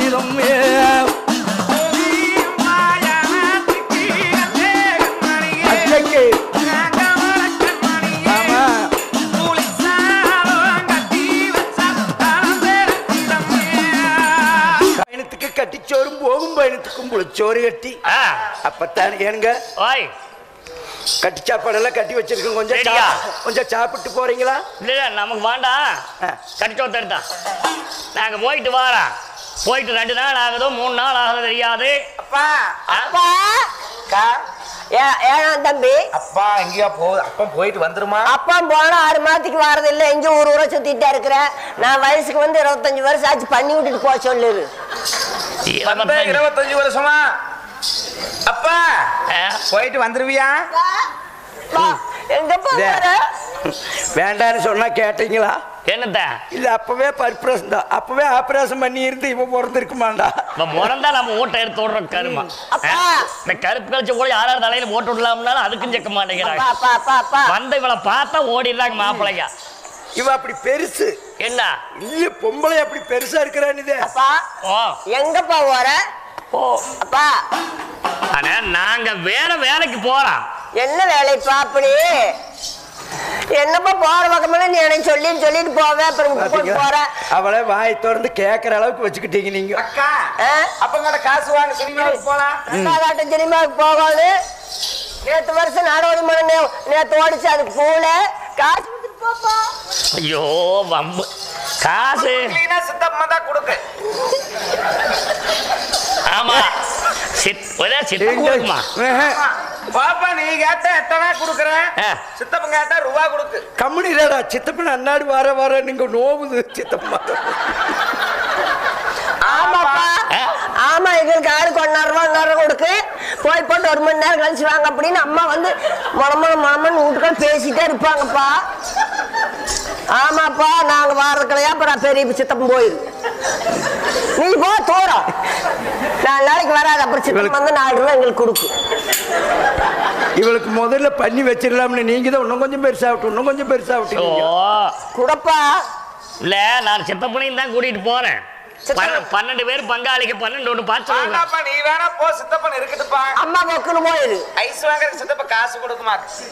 கீதம் பயணத்துக்கு கட்டிச்சோறும் போகும் பயணத்துக்கும் புளிச்சோறு கட்டி அப்பத்தான் ஏனுங்க கட்டி சாப்பாடெல்லாம் கட்டி வச்சிருக்கோம். கொஞ்சம் சாப்பிட்டு போறீங்களா? இல்ல நமக்கு வேண்டாம். கட்டிச்சோத்து எடுத்தா நாங்க போயிட்டு வாரோம். போயிட்டு 2 நாள் ஆகுதோ 3 நாள் ஆகுதோ தெரியாது. அப்பா அப்பா ஏன் தம்பி அப்பா எங்கேயா அப்பா போயிட்டு வந்துருமா? அப்பா போனா 6 மாதத்துக்கு வரது இல்ல. எங்க ஊர் ஊரை சுத்திட்டே இருக்கிறேன். நான் வயசுக்கு வந்து 25 வருஷம் ஆச்சு. பண்ணி விட்டுட்டு போக சொல்லுரு. 25 வருஷமா? அப்பா போயிட்டு வந்துருவியா? எங்கப்பா வேண்டான்னு சொன்னா கேட்டீங்களா? என்னத்த இல்ல அப்பவே பர்பரேஷன் தான். அப்பவே ஆபரேஷன் பண்ணி இருந்து இப்ப பிறந்திருக்குமாண்டா. முறந்தா நம்ம ஓட்டை எடுத்து விடுறோம் கருமா. இந்த கருப்பு கழிச்ச கூட யாராவது தலையில ஓட்டு விடலாம்னாலும் அதுக்கும் ஜெக்க மாட்டேங்கிறாங்க. வந்த இவளை பார்த்தா ஓடிடுறாங்க மாப்பிள்ளைங்க. இவ அப்படி பெருசு என்ன இல்ல பொம்பளை அப்படி பெருசா இருக்கிறான்னு. எங்கப்பா போற? அப்பா ஆனா நாங்க வேற வேலைக்கு போறோம். என்ன வேலைப்பா? அப்படி என்னப்பா போற பக்கமெல்லாம் நீ எனக்கு சொல்லிட்டு போவேன். அப்புறம் போற அவளை வாய் திறந்து கேட்கற அளவுக்கு வச்சுக்கிட்டீங்க நீங்க. அக்கா அப்பங்கட காசு வாங்க சினிமாவுக்கு போலாம். சினிமாவுக்கு போகாது. நேற்று வருஷம் நாடோடி மணி நேற்று ஓடிச்சு. அதுக்கு போல காசு போப்பா. ஐயோ வம்பு காசு சித்தப்பா தான் கொடுக்கு. ஆமா சித்தமா பாப்பா நீ கேட்ட எத்தனை கொடுக்குறேன். சித்தப்பன் கேட்டா ரூபா கொடுக்கு. கம்முனி இல்லடா சித்தப்பன் அண்ணாடி வர நீங்க நோவுது சித்தப்பா. ஆமாப்பா ஆமா எங்களுக்கு ஆளுக்கு 1.5 ரூபா கொடுக்கு. போய் போட்டு 1 மணி நேரம் கழிச்சு வாங்க அப்படின்னு அம்மா வந்து மொளமொன்னு வீட்டுக்கால் பேசிட்டே இருப்பாங்கப்பா. ஆமாப்பா நாங்க வாரதுக்கலையா அப்புறம் பெரிய சித்தப்பன் போயிரு. நீ போ தூரம் 4 நாளைக்கு வராது. அப்புறம் சித்தப்பன் வந்து 4 ரூபா எங்களுக்கு கொடுக்கு. இவளுக்கு முதல்ல பண்ணி வச்சிடலாம்னு நீங்க தான் இன்னும் கொஞ்சம் பெருசாகட்டும் இன்னும் கொஞ்சம் பெருசாகட்டும் குடப்பா. இல்ல நான் சித்தப்பனையும் தான் கூட்டிட்டு போறேன். 12 பேர் பங்காளிக்கு 12 ஒன்று பார்த்து. நீ வேணா போ சித்தப்பன் இருக்குதுப்பா. அம்மா பொக்குன்னு போயிரு. ஐஸ் வாங்குற சித்தப்ப காசு கொடுக்குமா?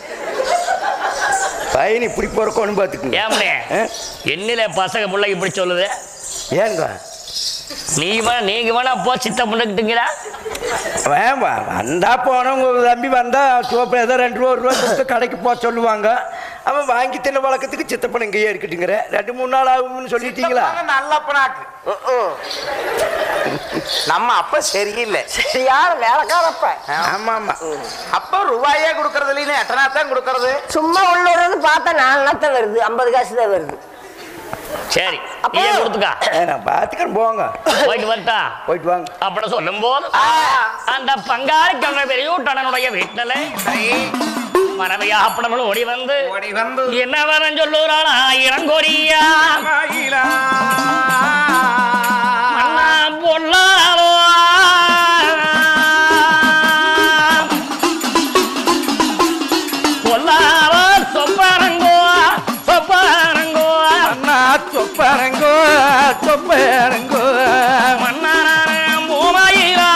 பையன் இப்படி போறக்கோன்னு பாத்துக்கோங்க. ஏமனே என்னில பசங்க பிள்ளைக்கு இப்படி சொல்லுது ஏங்க? நீங்க வேணா போ சித்தப்பன்னுக்கிட்டீங்களா? வந்தா போனவங்க தம்பி வந்தா சோப்பு ஏதோ 2 ரூபா 1 ரூபா கொடுத்து கடைக்கு போக சொல்லுவாங்க. அவன் வாங்கி தின்ன வழக்கத்துக்கு சித்தப்பன் இங்கேயே இருக்கட்டுங்கிற 2-3 நாள் ஆகும்னு சொல்லிட்டீங்களா? நல்லப்பனாக்கு நம்ம அப்ப சரியில்லை. சரியான வேலைக்காரப்ப. ஆமா ஆமா அப்ப ரூபாயே கொடுக்கறது இல்லைன்னு எட்டனா தான் கொடுக்கறது. சும்மா உள்ளூர்னு பார்த்தா 4 நாள் வருது. 50 காசு தான் வருது. சரி நீயே கொடுத்துக்கா. நான் பாத்துக்கிறேன் போங்க. போயிட்டு வரட்டா? போயிட்டு வாங்க. அப்படி சொல்லும் போது அந்த பங்காளி கண்ண பெரியூட்டனுடைய வீட்டுல மனைவியா அப்படமும் ஓடி வந்து என்ன வரம் சொல்லுறான் 1000 கோடியா மண்ணா பொல்லாதோ பொல்லாதோ சொப்பரங்கோ சொப்பரங்கோ அண்ணா சொப்பரங்கோ சொப்பரங்கோ மன்னார மூவாயிரா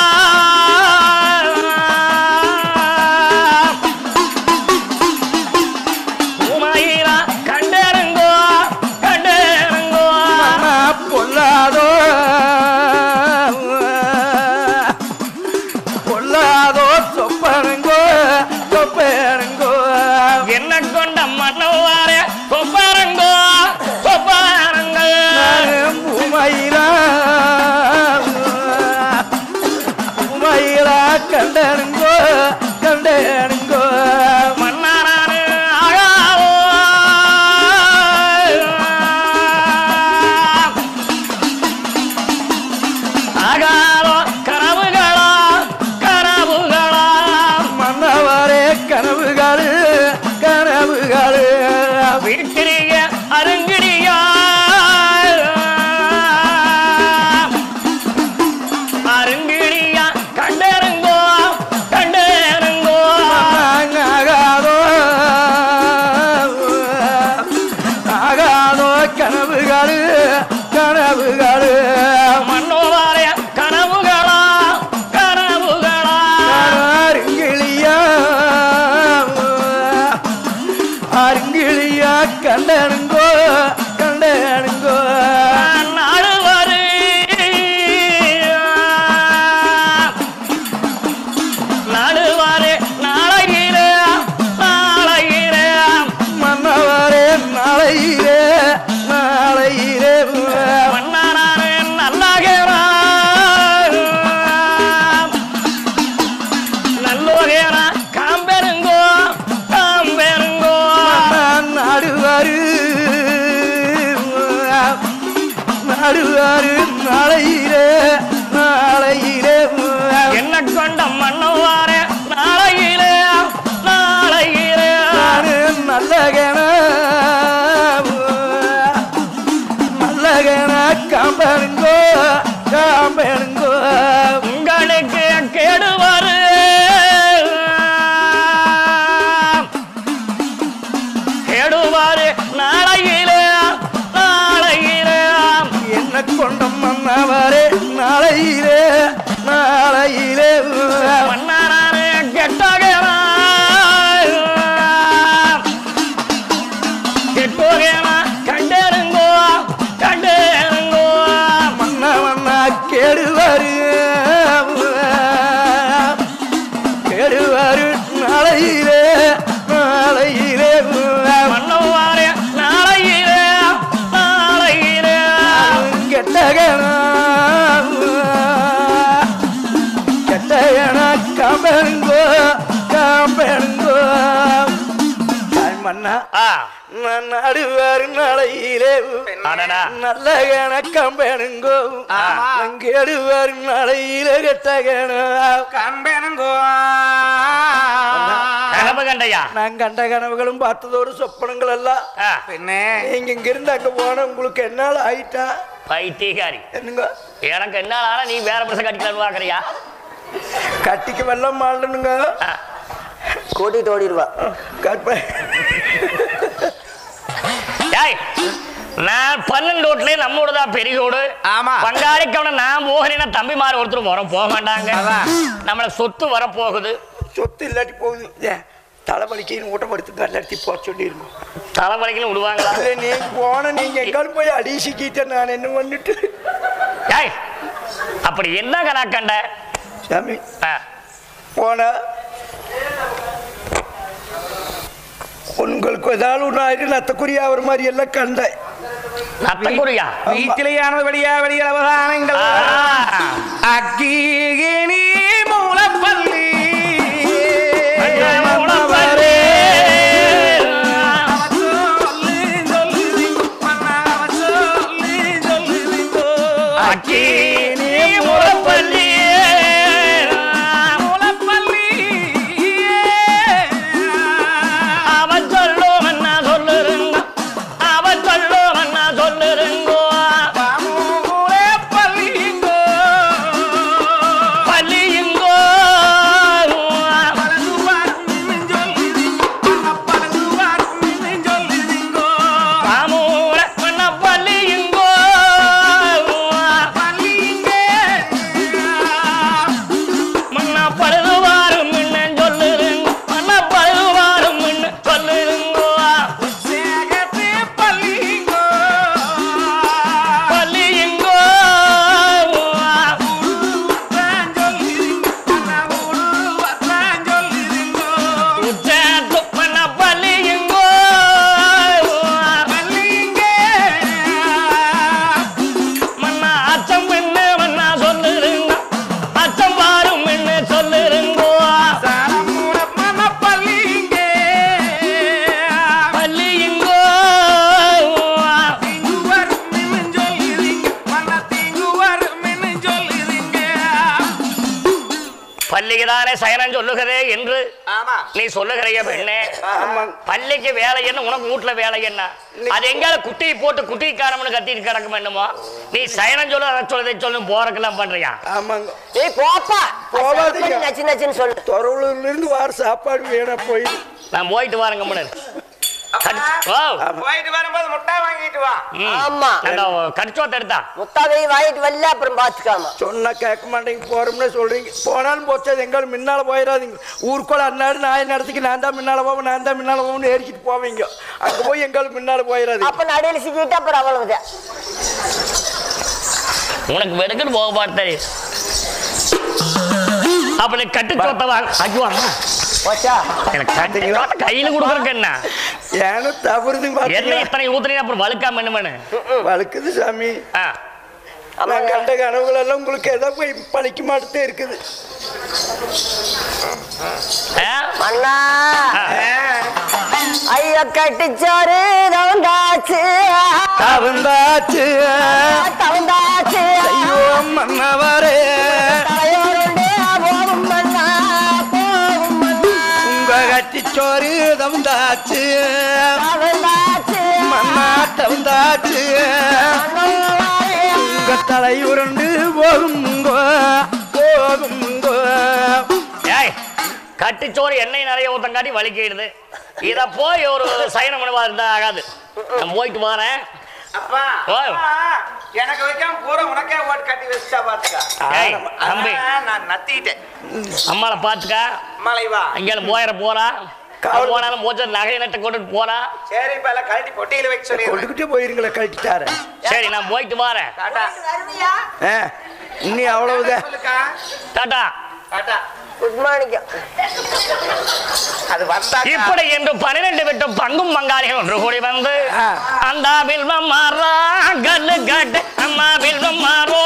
பொல்லாதோ சொப்பரங்கோ சொப்பரங்கோ என்ன கொண்ட மன்னவார சொப்பரங்கோ சொப்பரங்கோ உமையிலா உமையிலா கண்டனுங்கோ கண்டனுங்கோ மன்னாரானு ஆகாவோ ஆகாவோ கனவுகளா கனவுகளா மன்னவரே கனவுகள் கனவுகள் வீட்டிரிய அருங்கிடியா அருங்கிடியா கண்டருங்கோ கண்டருங்கோ கெட்டோகேனா காம்பெருங்கோ காம்பெருங்கோ நாடுவாரு நாடுவாரு நாளையிலே நாளையிலே என்ன கொண்ட மன்னவார நாளையிலே நாளையிலே நல்லகன நல்லகன காம்பெருங்கோ காம்பெருங்கோ உங்களுக்கு கேடுவாரு கேடுவாரு நாளையிலே நாளையிலே என்ன கொண்டம் மன்னவரே நாளையிலே நாளையிலே மன்னாரே கெட்டோகேனா கெட்டோகேனா கண்டேருங்கோ கண்டேருங்கோ மன்ன மன்னா கேடுவாரு கேடுவாரு நாளையிலே நாளையிலே மன்னவாரே நாளையிலே நாளையிலே கெட்டகனா கெட்டகனா காம்பெருங்கோ காம்பெருங்கோ மன்னா நான் நடுவாரு நாளையிலே அடடா. நல்ல கணக்கம் வேணுங்கோ கேடுவாரு நாளையிலே கெட்டகனா கம்பெனுங்கோ கனவு கண்டையா நான் கண்ட கனவுகளும் பார்த்ததோடு சொப்பனங்கள் எல்லாம் பின்னே நீங்க இங்கிருந்து அங்க போன உங்களுக்கு என்னால ஆயிட்டா பைத்தியக்காரி என்னங்க எனக்கு என்ன ஆனா நீ வேற பிரசம் கட்டிக்கலாம் பாக்குறியா கட்டிக்கு வெள்ளம் மாடணுங்க கூட்டிட்டு ஓடிடுவா கற்ப ஏய் நான் 12 ரோட்லயே நம்மோட தான் பெரியோடு ஆமா. பங்காளிக்கவன நான் போகிறேன்னா தம்பிமார் ஒருத்தர் வர போக மாட்டாங்க நம்மள சொத்து வர போகுது சொத்து இல்லாட்டி போகுது தலைவலிக்கு ஊட்டப்படுத்து எல்லாத்தி போக சொல்லிருங்க தலைவலிக்கு விடுவாங்களா நீங்க போன நீங்க எங்காலும் போய் அடிச்சுக்கிட்ட நான் என்ன பண்ணிட்டு ஏய் அப்படி என்ன கணக்கண்ட சாமி போன உங்களுக்கு ஏதாவது ஒன்று ஆயிட்டு நத்தக்குரிய அவர் மாதிரி எல்லாம் கண்டேன் நத்தக்குரியா வீட்டிலேயானது வெளியா வெளியில் அவதானங்கள் அக்கீகினி மூலப்பள்ளி பள்ளிக்குதானே சயனம் சொல்லுகிறே என்று நீ சொல்லுகிறைய பெண்ணே பள்ளிக்கு வேலை என்ன உனக்கு வீட்டுல வேலை என்ன அது எங்கால குட்டியை போட்டு குட்டிக்காரம்னு கத்திட்டு கிடக்க வேண்டுமோ நீ சயனம் சொல்லு அதை சொல்லதை சொல்லு போறக்கெல்லாம் பண்றியா ஆமாங்க ஏய் போப்பா போவாதீங்க. நச்சு நச்சுன்னு சொல்லு தொரவுல இருந்து வார சாப்பாடு வேணா போயிடு நான் போயிட்டு வாருங்க முன்னர் போயிட்டு வரும்போது முட்டை வாங்கிட்டு வா ஆமா கடிச்சோத்த எடுத்தா முத்தாவை வாங்கிட்டு வரல அப்புறம் பாத்துக்காம சொன்னா கேட்க மாட்டேங்க போறோம்னு சொல்றீங்க போனாலும் போச்சது எங்காலும் முன்னால போயிடாதீங்க ஊருக்குள்ள அன்னாடு நாய் நடத்திக்கு நான் தான் முன்னால போவேன் நான் தான் முன்னால போவேன்னு ஏறிக்கிட்டு போவீங்க அங்க போய் எங்காலும் முன்னால போயிடாதீங்க அப்ப நடுவில் சிக்கிட்டு அப்புறம் அவ்வளவுதான் உனக்கு வெடுக்குன்னு போக மாட்டேன் அப்ப நீ கட்டு சோத்த வாங்க ஐயோ அம்மா போச்சா எனக்கு கட்டு கையில கொடுக்குறக்கு என்ன ஏன்னா தவறுது என்ன இத்தனை ஊத்துறீங்க அப்புறம் வழுக்காம என்ன வழுக்குது சாமி நான் கண்ட கனவுகள் எல்லாம் உங்களுக்கு எதோ போய் பழிக்க மாட்டே இருக்குது அண்ணா ஐயோ கட்டிச்சோறு தவந்தாச்சு தவந்தாச்சு தவந்தாச்சு ஐயோ மன்னவரே தலையோருண்டே போகும் மண்ணா போகும் மண்ணா உங்க கட்டிச்சோறு தவந்தாச்சு தவந்தாச்சு மன்னா தவந்தாச்சு உங்க தலையுருண்டு போகுங்கோ போகுங்கோ. ஏய் கட்டிச்சோறு எண்ணெய் நிறைய ஊத்தங்காட்டி வலிக்கிடுது. இத போய் ஒரு சயனம் பண்ணுவா இருந்தா ஆகாது. நான் போயிட்டு வரேன். அப்பா எனக்கு வைக்காம பூரா உனக்கே ஓட்டு கட்டி வச்சா பாத்துக்கா. ஏய் தம்பி நான் நத்திட்டேன். அம்மாளை பாத்துக்க. அம்மாளை வா அங்கேயும் போறா போனாலும் போச்சு நகை நட்டை கொண்டுட்டு போறா. சரி இப்ப எல்லாம் கழட்டி பொட்டியில வைக்க சொல்லி கொண்டுகிட்டே போயிருங்களே கழட்டிட்டாரு. சரி நான் போயிட்டு வரேன். டாடா இன்னி அவ்வளவுதான். சொல்லுக்கா டாடா டாடா. Good morning. அது வந்தா இப்படி என்று 12 விட்டும் பங்கும் பங்காளிகள் ஒன்று கூடி வந்து அந்த வில்வம் மாறா கல்லு கட்டு அம்மா வில்வம் மாறோ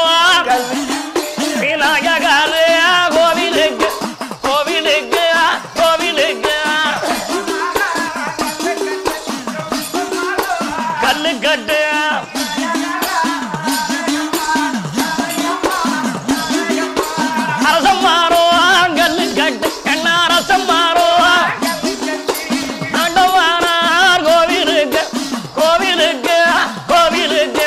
விநாயகரு கோவிலுக்கு கோவிலுக்கு கோவிலுக்கு கல்லு கட்டு அரசம் மாறோ கல்லு கட்டு கண்ணா அரசம் மாறோ ஆண்டவானார் கோவிலுக்கு கோவிலுக்கு கோவிலுக்கு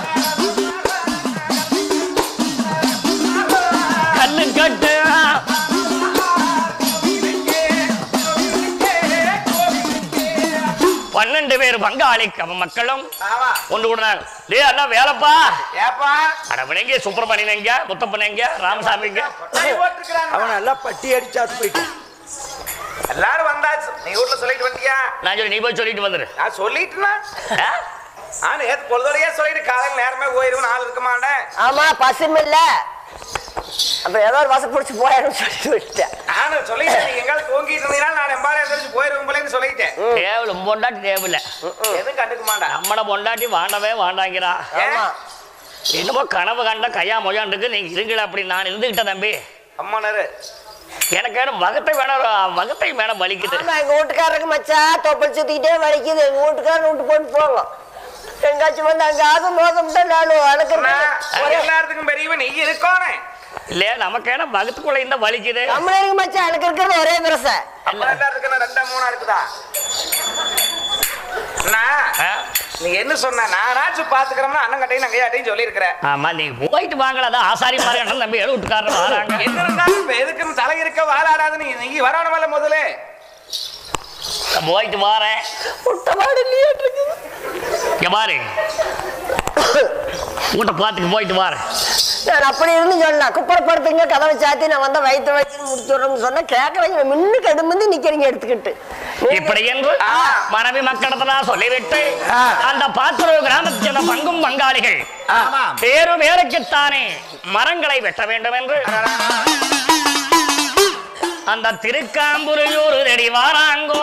கல்லு கட்டு 12 பேர் பங்காளி மக்களும் ஒன்று கூடுறாங்க. டே அண்ணா வேலைப்பா ஏப்பா அடவனங்க சுப்பிரமணியங்க முத்தப்பனங்க ராமசாமிங்க அவன் எல்லாம் பட்டி அடிச்சாத்து போயிட்டு எல்லாரும் வந்தாச்சு. நீ வீட்டுல சொல்லிட்டு வந்தியா? நான் சொல்லி நீ போய் சொல்லிட்டு வந்துரு. நான் சொல்லிட்டுனா நேத்து பொழுதோடையே சொல்லிட்டு காலையில் நேரமே போயிருவேன். ஆள் இருக்க மாட்டேன். ஆமா பசுமில்ல அப்ப ஏதோ ஒரு வசம் பிடிச்சி போயிடும் சொல்லிட்டு விட்டேன். நானும் சொல்லிட்டேன். நீங்க எங்காவது தூங்கிட்டு இருந்தீங்கன்னா நான் எம்பாடு எந்திரிச்சு போயிருவேன் போலேன்னு சொல்லிட்டேன். தேவல பொண்டாட்டி தேவையில்ல எதுவும் கண்டுக்க மாட்டேன். நம்மட பொண்டாட்டி வாண்டவே வாண்டாங்கிறா. ஆமா என்னமோ கனவு கண்ட கையா மொழான் இருக்கு. நீங்க இருங்கல அப்படி நான் இருந்துகிட்ட தம்பி. அம்மானாரு எனக்கு வேணும் வகத்தை வேணும் வலிக்குது. ஆமா எங்க வீட்டுக்காரருக்கு மச்சா தொப்பல் சுத்திக்கிட்டே வலிக்குது. எங்க வீட்டுக்காரர் விட்டு போட்டு போங்க. எங்காச்சும் வந்து அங்க ஆகும் நோக்கம்ட்டா நானும் அடக்கிறேன். எல்லாத்துக்கும் பெரியவன் நீ இருக்கோனே இல்லையா நமக்கு என்ன வகத்துக்குள்ள இந்த வலிக்குது. தமிழருக்கு மச்சா எனக்கு இருக்கிறது ஒரே பிரச. அப்புறம் எல்லாத்துக்கு 2 3 இருக்குதா? நீ என்ன சொன்ன? நானாச்சும் பாத்துக்கிறோம்னா அண்ணன் கட்டையும் நங்கையாட்டையும் சொல்லி இருக்கிறேன். ஆமா நீங்க போயிட்டு வாங்கலாம். ஆசாரி மாதிரி தம்பி வீட்டுக்காரர் வராங்க. என்ன இருந்தாலும் இப்ப எதுக்குன்னு தலை இருக்க வாழாடாது. நீ வரணுமல்ல முதல்ல. போயிட்டு வாரேன். பாரு கூட்ட பாத்துக்கு போயிட்டு வாரேன். நான் அப்படி இருந்து சொன்னா குப்பரப்படுத்துங்க கதவை சாத்தி நான் வந்தா வயிற்று வயிற்று முடிச்சுடுறோம்னு சொன்னா கேட்கறீங்க. மின்னு கடுமந்து நிக்கிறீங்க எடுத்துக்கிட்டு. இப்படி என்று மனைவி மக்களிடத்துல சொல்லிவிட்டு அந்த பாத்தூர் கிராமத்தை சேர்ந்த பங்கும் பங்காளிகள் பேரு வேலைக்குத்தானே மரங்களை வெட்ட வேண்டும் என்று அந்த திருக்காம்புரையூர் தேடி வாராங்கோ.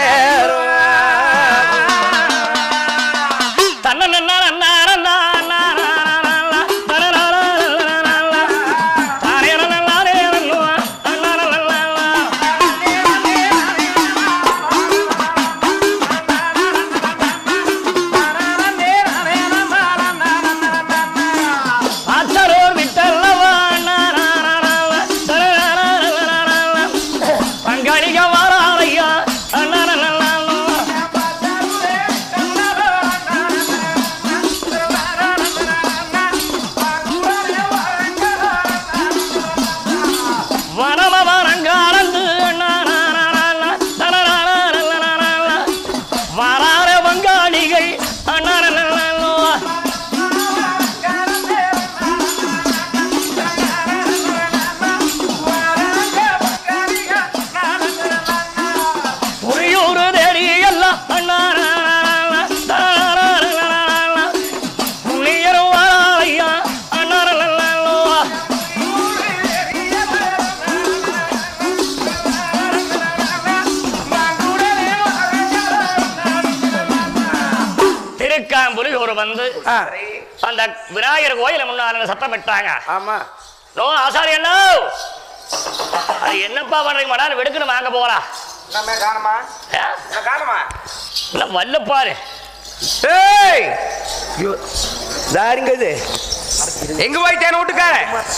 வந்து அந்த விநாயகர் கோயில முன்னால சத்தம் விட்டாங்க. ஆமா நோ ஆசாரி என்ன அது என்னப்பா பண்றீங்க மடான்னு வெடுக்குன்னு வாங்க போறா. நம்ம காணுமா காணுமா வல்ல பாரு. ஏய் தாருங்க இது எங்க போயிட்டேன் வீட்டுக்கார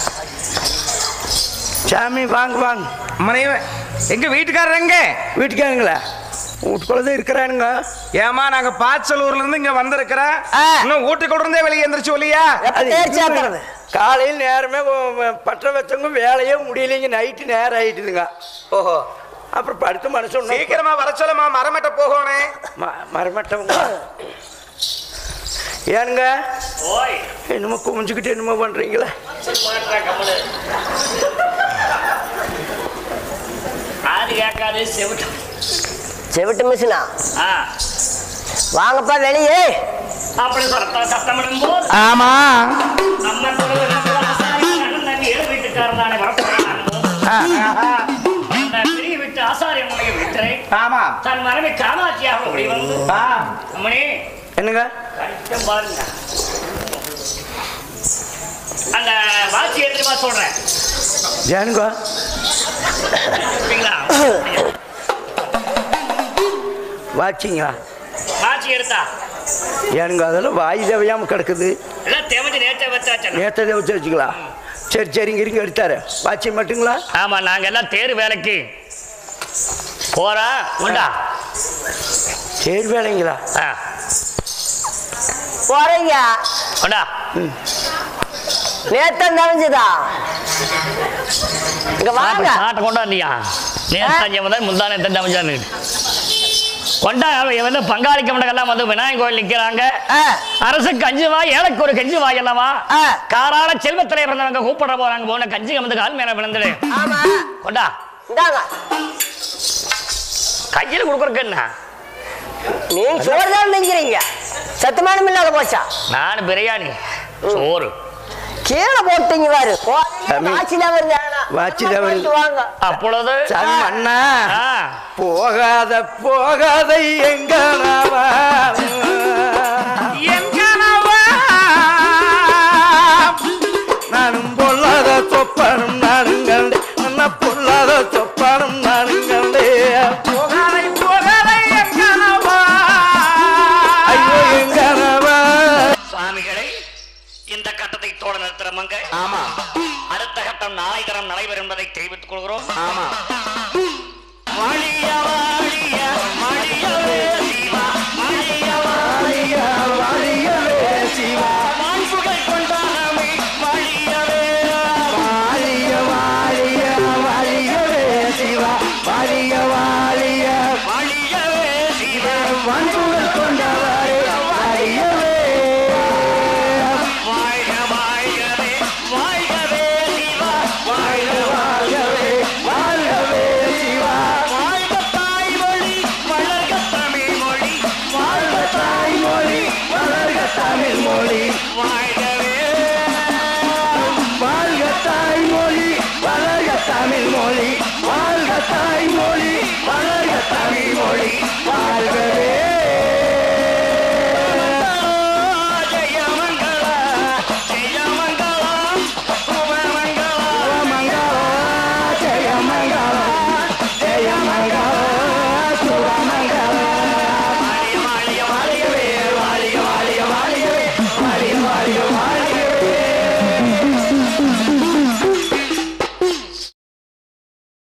சாமி வாங்க வாங்க. மனைவி எங்க வீட்டுக்காரர் எங்க? வீட்டுக்காரங்களா வீட்டுக்குள்ளதான் இருக்கிறானுங்க. ஏமா நாங்க பாச்சலூர்ல இருந்து இங்க வந்திருக்கிறோம். இன்னும் வீட்டுக்குள்ள இருந்தே வெளியே எந்திரிச்சு இல்லையா? காலையில் நேரமே பற்ற வச்சவங்க வேலையே முடியலைங்க. நைட்டு நேரம் ஆயிட்டுதுங்க. ஓஹோ. அப்புறம் படுத்து மனசு சீக்கிரமா வர சொல்லுமா, மரமட்ட போகணும். மரமட்டவங்க ஏனுங்க ஓய் என்னமோ குமிஞ்சுக்கிட்டு என்னமோ பண்றீங்களா? ஆறு கேட்காது செவிட்டு மிஷினா? ஆ வாங்கப்பா வெளியே. அப்படி சத்தமிடும் போது ஆமா நம்ம வீட்டுக்காரன் தானே பெரிய வீட்டு ஆசாரியனுடைய வீட்டரை ஆமா தன் மனைவி காமாட்சியாக அப்படி வந்து அம்மனே என்னங்க கடிச்சம் பாருங்க. அந்த வாட்சி எடுத்துமா சொல்றேன். ஏனுங்க வாட்சிங்களா? வாட்சி எடுத்தா ஏனுங்க அதெல்லாம் வாய் தேவையாம கிடக்குது. எல்லாம் தேவச்சு நேற்ற வச்சாச்சு. நேற்ற தேவச்சு வச்சுங்களா? சரி சரிங்க இருங்க எடுத்தாரு. வாட்சி மட்டுங்களா? ஆமா நாங்க எல்லாம் தேர் வேலைக்கு போறோம். உண்டா தேர் வேலைங்களா? போறீங்க உண்டா நேத்தம் தெரிஞ்சுதா? இங்க வாங்க. சாட்டை கொண்டாண்டியா? நேற்று முந்தானே தெரிஞ்சான்னு கொண்டா. வந்து பங்காளிக்க மண்டகெல்லாம் வந்து விநாயகர் கோயில் நிக்கிறாங்க. அரசுக்கு 5 வாய், ஏழைக்கு ஒரு கஞ்சி வாய் அல்லவா? காராள செல்வத்திலே பிறந்தவங்க கூப்பிட போறாங்க. போன கஞ்சி வந்து கால் மேல விழுந்துடு. கொண்டா கையில கொடுக்கறக்கு என்ன? நீங்க சோறு தான் நினைக்கிறீங்க. சத்துமானம் இல்லாத போச்சா? நான் பிரியாணி சோறு கீழே போட்டீங்க பாரு. அப்பொழுது அண்ணா போகாத போகாத எங்கனவா நானும் பொல்லாத சொப்பனும் நானுங்கள் அண்ணா பொல்லாத சொப்பனும் நானுங்களே போகாதை போகாதை எங்கனவா ஐயோ எங்கனவா. சுவாமிகளை இந்த கட்டத்தை தோட நிறுத்துறமங்க. ஆமா அடுத்த கட்டம் நாளை தரம் நடைபெறும் என்பதை தெரிவித்துக் கொள்கிறோம். ஆமா